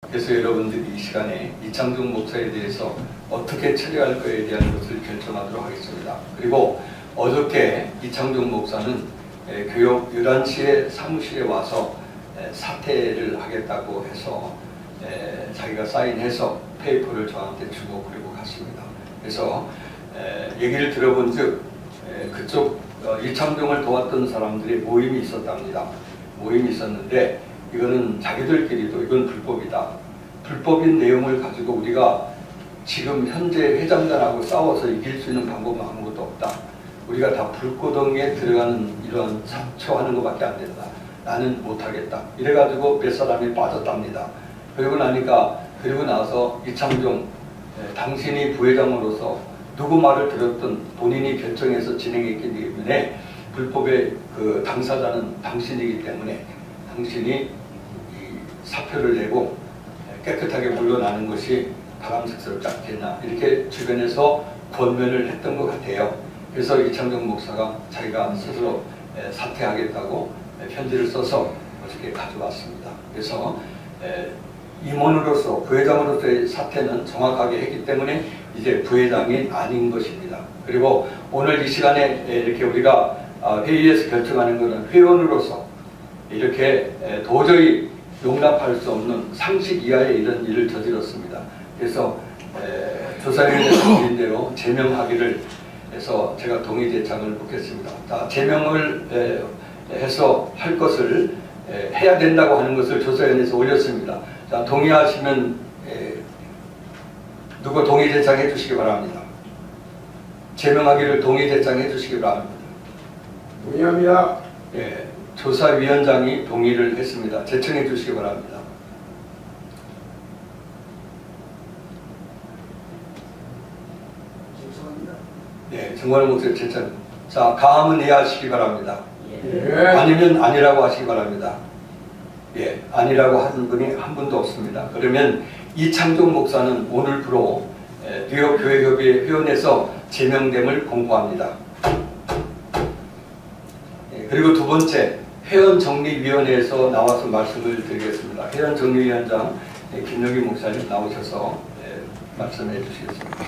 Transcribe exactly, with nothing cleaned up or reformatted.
그래서 여러분들이 이 시간에 이창종 목사에 대해서 어떻게 처리할 거에 대한 것을 결정하도록 하겠습니다. 그리고 어저께 이창종 목사는 교역 열한 시에 사무실에 와서 사퇴를 하겠다고 해서 자기가 사인해서 페이퍼를 저한테 주고 그리고 갔습니다. 그래서 얘기를 들어본 즉 그쪽 이창종을 도왔던 사람들의 모임이 있었답니다. 모임이 있었는데 이거는 자기들끼리도 이건 불법이다. 불법인 내용을 가지고 우리가 지금 현재 회장단하고 싸워서 이길 수 있는 방법은 아무것도 없다. 우리가 다 불구덩이에 들어가는 이런 사초하는 것밖에 안 된다. 나는 못하겠다. 이래가지고 몇 사람이 빠졌답니다. 그리고 나니까 그리고 나서 이창종 당신이 부회장으로서 누구 말을 들었든 본인이 결정해서 진행했기 때문에 불법의 그 당사자는 당신이기 때문에 당신이 이 사표를 내고 깨끗하게 물러나는 것이 바람직스럽지 않겠나 이렇게 주변에서 권면을 했던 것 같아요. 그래서 이창종 목사가 자기가 스스로 사퇴하겠다고 편지를 써서 어저께 가져왔습니다. 그래서 임원으로서 부회장으로서의 사퇴는 정확하게 했기 때문에 이제 부회장이 아닌 것입니다. 그리고 오늘 이 시간에 이렇게 우리가 회의에서 결정하는 것은 회원으로서 이렇게 도저히 용납할 수 없는 상식 이하의 이런 일을 저질렀습니다. 그래서 조사위원회에서 드린 대로 제명하기를 해서 제가 동의 제창을 묻겠습니다. 자, 제명을 해서 할 것을 해야 된다고 하는 것을 조사위원회에서 올렸습니다. 자, 동의하시면 누구 동의 제창해 주시기 바랍니다. 제명하기를 동의 제창해 주시기 바랍니다. 동의합니다. 예, 조사위원장이 동의를 했습니다. 제청해 주시기 바랍니다. 죄송합니다. 예, 정관훈 목사님 제청. 자, 가함은 예 하시기 바랍니다. 예. 아니면 아니라고 하시기 바랍니다. 예, 아니라고 하는 분이 한 분도 없습니다. 그러면 이창종 목사는 오늘부로 뉴욕 교회협의회 회원에서 제명됨을 공고합니다. 예, 그리고 두 번째, 회원정리위원회에서 나와서 말씀을 드리겠습니다. 회원정리위원장 김영기 목사님 나오셔서 말씀해 주시겠습니다.